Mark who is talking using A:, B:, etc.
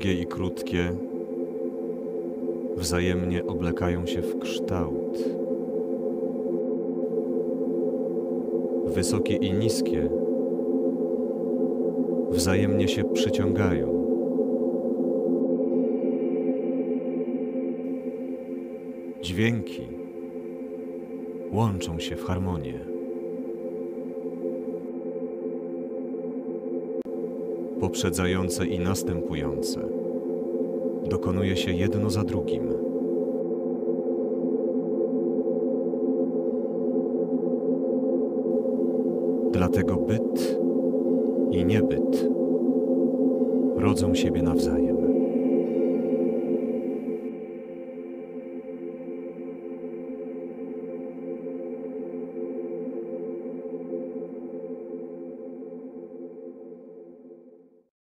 A: długie i krótkie wzajemnie oblekają się w kształt. Wysokie i niskie wzajemnie się przyciągają. Dźwięki łączą się w harmonię. Poprzedzające i następujące dokonuje się jedno za drugim. Dlatego byt i niebyt rodzą siebie nawzajem.